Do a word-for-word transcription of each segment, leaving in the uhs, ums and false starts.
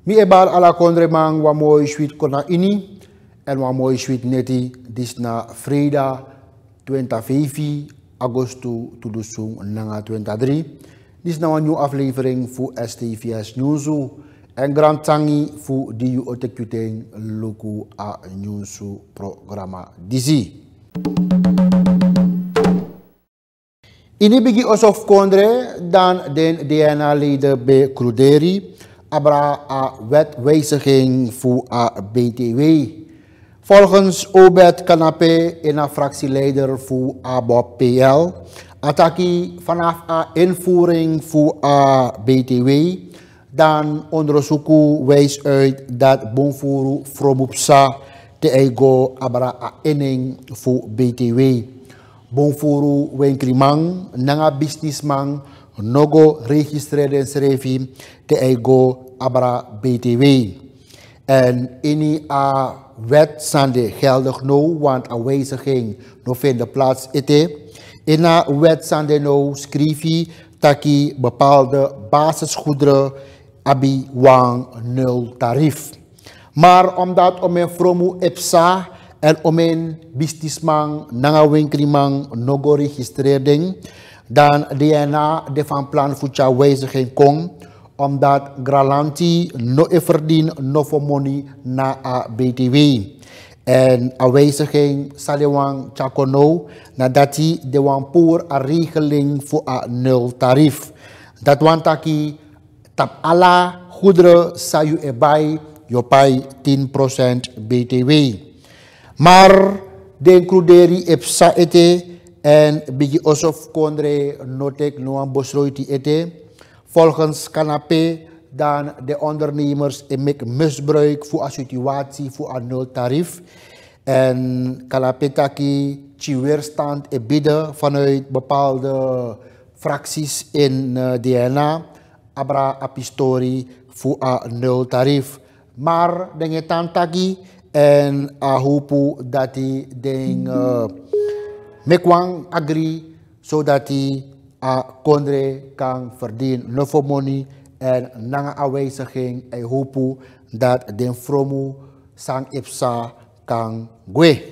Mi ebar ala kondre mang wa mooi sweet kona ini en wa mooi sweet neti dis na Freda vijfentwintig Agosto tweeduizend drieëntwintig. Dis na een nieuwe aflevering voor S T V S Nyunsu en grand tangi voor die u otekuteng luku a Nyunsu programma disi. Ini bigi osof kondre dan den D N A-leden bij Cruderi abra a wetwijziging voor a B T W. Volgens Obed Kanape in een fractieleider voor A B O P P L, ataki vanaf a invoering voor a B T W, dan onderzoeken wijst uit dat bonfuru frobupsa te ego abra a inning voor B T W. Bonfuru wenkrimang nanga businessman nogo registreren schrevi te ego abra B T W. En ini a wet sande geldig no, want a wijziging no vindt plaats ite. In a wet sande no schrijfi taki bepaalde basisgoederen abi wang nul tarief. Maar omdat om een fromu epsa en om een businessman nanga winkrimang nogo registrering, dan D N A de van plan voor wijziging kon, omdat gralanti no e verdien no for money na a B T W. En a wijziging salewang chakono nadat hij de wan poor a regeling voor a nul tarief. Dat wantaki tap alla goederen sa u erbij je pay tien procent B T W. Maar de Cruderi epsa ete en bigi osof kondre notek noan bosroiti ete. Volgens Kanape dan de ondernemers make misbruik voor een situatie voor een nul tarief. En Kanape taki chi weerstand e bieden vanuit bepaalde fracties in uh, D N A abra apistori voor een nul tarief. Maar denk tantaki en a hopu dat hij den uh, mekwang agree zodat hij a kondre kan verdienen no for money en nanga aanwijziging en hopu dat den fromu sang ipsa kan gwe.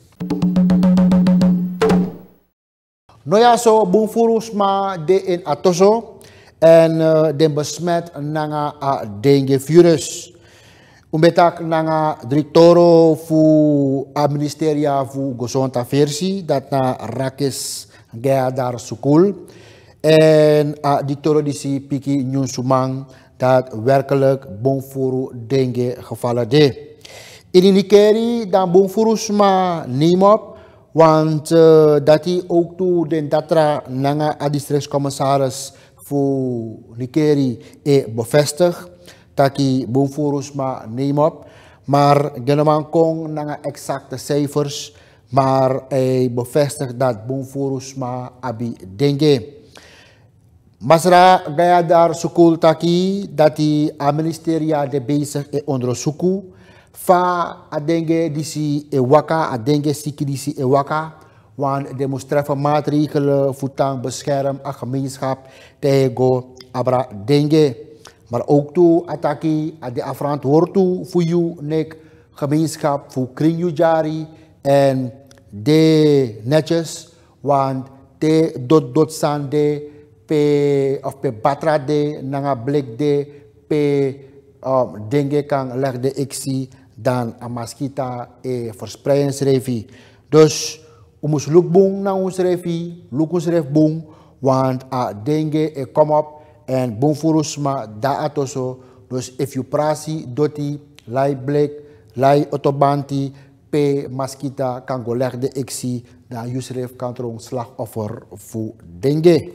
No ja so bonfurus ma de in atoso en uh, den besmet nanga a dengue virus. Umbetak nanga directoro fu a ministeria fu gozonta versi dat na rakis gea dar sukul. En a dictoro disi piki Nyunsu dat werkelijk bonfuru dengue gevallen de. In Nikeri dan bonfuru sma neem op, want uh, dat hij ook toe den datra nanga a districtscommissaris voor Nikeri e bevestigd. Taki bonfuru sma neem op, maar genomen kon nanga exacte cijfers, maar hij bevestigt dat bonfuru sma abi dengue. Masra gaya dar sukul taki dat die a ministeria de bezig e onderzoeken fa a dengue disi e waka a dengue siki disi e waka want de moest treffen maatregelen voetang bescherm a gemeenschap tegen abra dengue. Maar ook toe ataki a de afrand hoort toe voor you nek gemeenschap voor kring jari en de netjes want de dot dot sande pe of pe batra de nanga blik de pe um, dengue kan leg de ixi dan a maskita e verspreiden schrevi. Dus we moeten lukbong na ons schrevi, luk ons schreef bong, want a dengue e kom op en bonfurusma da atoso. Dus if you prasi doti lai blik, lai otobanti pe maskita kan go leg de ixi dan you schreef kan er slachtoffer voor dengue.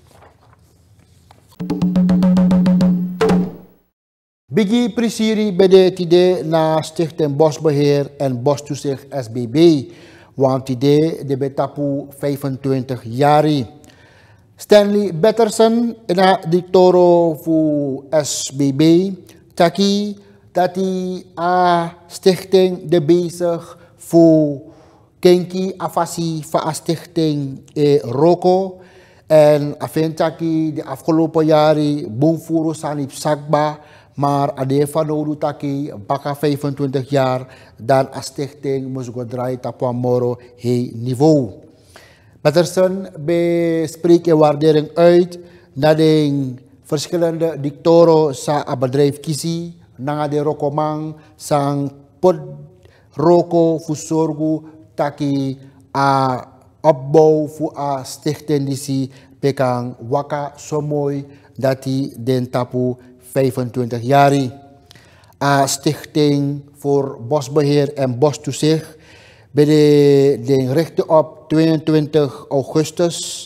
Bigi Prisiri bede tide na Stichting Bosbeheer en Bostoezicht S B B, want tide de betapu vijfentwintig jari. Stanley Betterson na dictoro fu S B B, taki dat hij a stichting de bezig voor kenki afasi van a stichting e Roko. En afentaki de afgelopen jaren bonfuru sanip sakba Maar ade van nodu taki baka vijfentwintig jaar dan a stichting moest go draaien tapwa moro he niveau. Peterson bespreekt en waardering uit naar de verschillende dictoren sa a bedrijf kisi, nanga de rokomang sang pod roko fusorgu taki a opbouw voor a stichting disi pekang waka so mooi dat die den tapu vijfentwintig jaar. A stichting voor bosbeheer en bostoezicht bij de, de richtte op tweeëntwintig augustus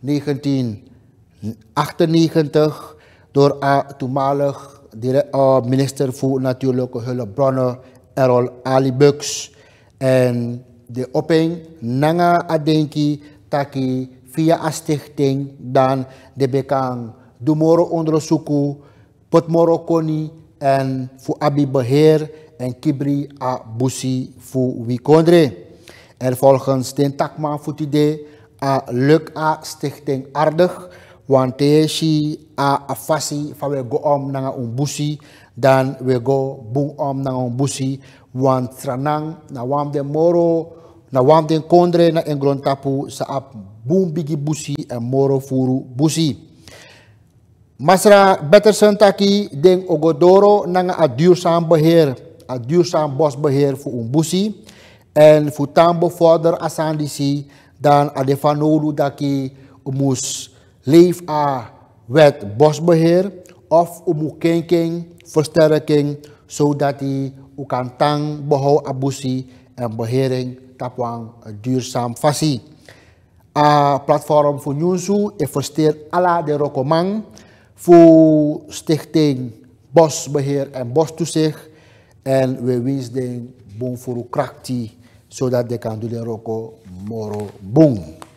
negentienhonderdachtennegentig door a toenmalig uh, minister voor Natuurlijke Hulpbronnen Errol Ali Bucks. En de opheng nanga adenki taki via a stichting dan de bekang dumoro onderzoeken, potmoro koni en voor abi beheer en kibri a busi voor wikondre. En volgens den takman voor idee a luk a stichting aardig, want teesi a afasi van we go om nanga un busi, dan we go boom om nanga un busi, want tranang na wam de moro na wam den kondre na engron tapu sa ap boom bigi busi en moro furu busi. Masra Betterson taki den ogodoro nanga a duurzaam beheer, a duurzaam bosbeheer voor un busi en voor tambo vorder asandisi dan a defanodu daki umus leef a wet bosbeheer of umu kenking versterking zodat die u kan tang behoud a busi en behering tapwang duurzaam fasi. A platform voor Nyunsu investeert alla de rokomang voor stichting bosbeheer en bostoezicht en we wisden boom voor krakti zodat de kan doen de roko moro boom.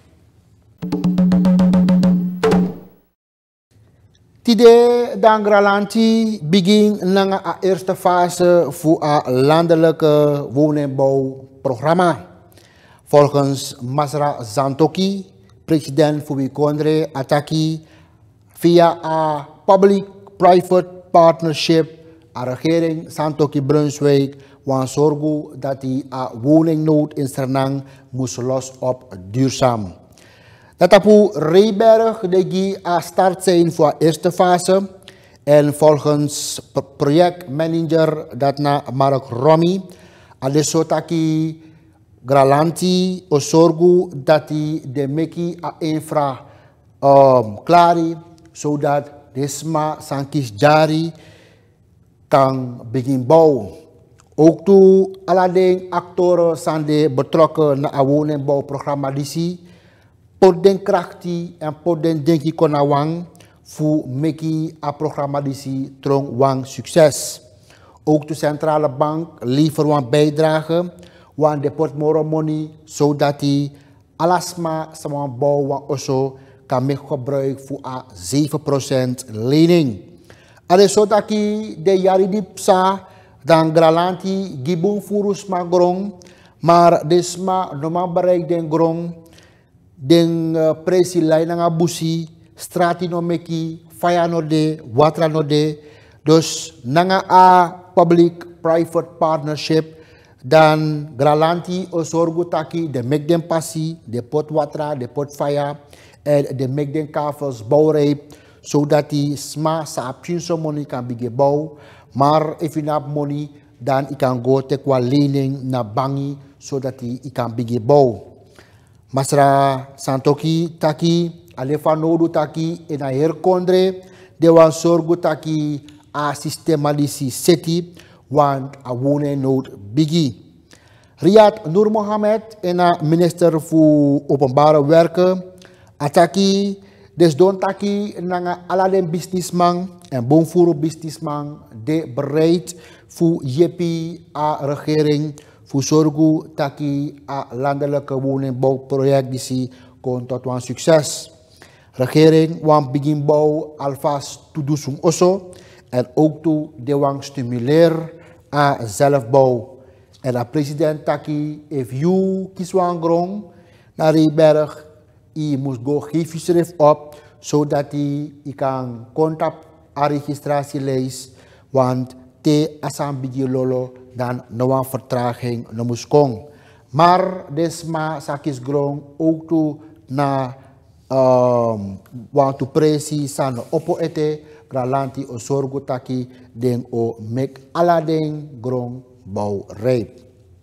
Tide dan gralanti begin nanga a eerste fase voor a landelijke woningbouwprogramma. Volgens Masra Zantoki, president voor Wikondre Ataki, via a public-private partnership, a regering Santoki Brunswijk, wan zorgu dat die a woningnood in Sernang moest los op duurzaam. Dat apu Reberg de gi a start zijn voor de eerste fase en volgens projectmanager dat na Mark Romy, adesotaki gralanti o zorgu dat die de meki a infra um, klari zodat desma sankis jari kan begin bouwen. Ook toe allerlei actoren zijn de betrokken na a woningbouwprogramma disi, pot den krachti en pot den denki kona wang voor meki a programma disi trong wang succes. Ook de centrale bank liever wan bijdrage wan de potmoro money zodat die alasma saman bouw wan oso kan me gebruik voor a zeven procent lening. Ade zodat die de jari dipsa dan gralanti gibung furus ma grong, maar desma noma bereik den grong, den uh, presi lai nga busi, strati no meki, faya no de, watra no de, dus nanga a public-private partnership, dan gralanti o sorgu taki, de mek den passi, de pot watra, de pot faya, en de mek den kavels bouwrijp, zodat die sma sa apchinso money kan bige bouw, maar if you have money, dan ik kan go te kwa lening na bangi, zodat ik kan bige bouw. Masra Santoki taki, alefa nodu taki, en a herkondre, de wan sorgu taki a sistema disi seti, want a wone nood bigi. Riyad Nur Mohammed, en a minister voor openbare werken, ataki, des don taki nanga aladen businessman en bonfuro businessman de bereid voor jepi a regering voor zorgu taki a landelijke woningbouwproject disi kon tot wan succes. Regering wan begin bouw alvast toedusung oso en ook toe de wan stimuleer a zelfbouw. En a president taki if you kies wan grong naar Reberg, I moest go geef je schrift op zodat hij kan contact a registratielijst Want te asambigi lolo dan noa vertraging no muskong. Maar desma sakis grong ook toe na um, want to presi san opo ete gralanti o sorgo taki den o mek aladen grong bau rape.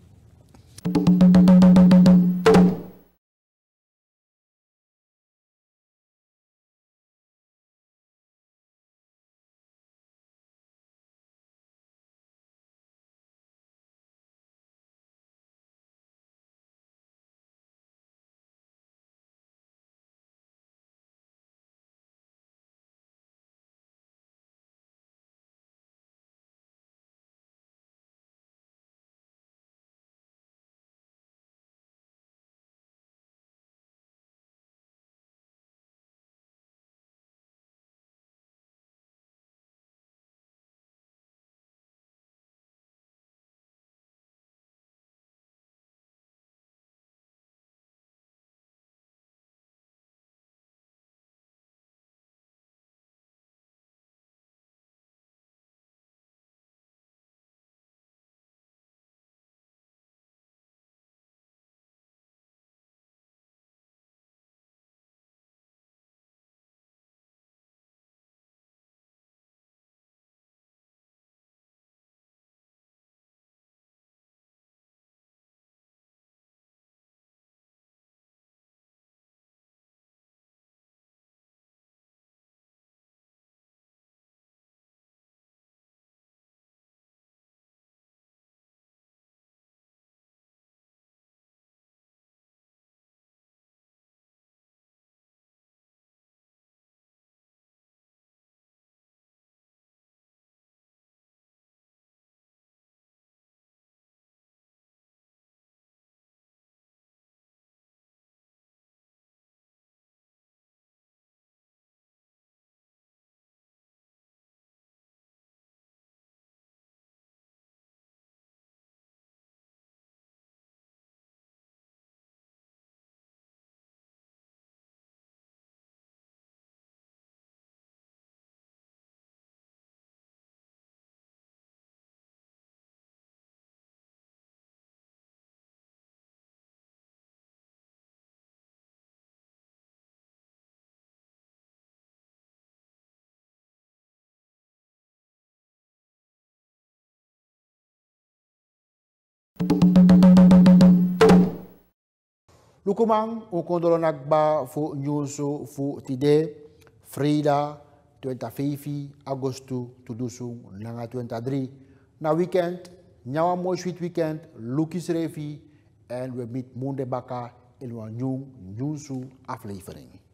Lukumang ukondolo nagba fu Nyunsu fu tide Frida vijfentwintig Agosto tweeduizendtwenty-three. Na weekend, nyawa mooi sweet weekend, Lukis Revi en we meet Monde Baka in een Nyunsu aflevering.